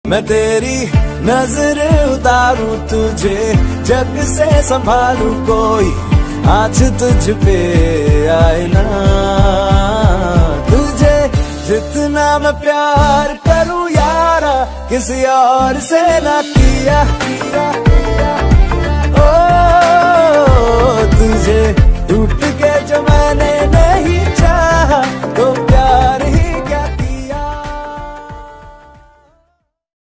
मैं तेरी नजर उतारूं तुझे, जग से संभालूं कोई आज तुझ पे आए ना। तुझे जितना मैं प्यार करूं यारा, किसी और से ना किया। ओ तुझे टूट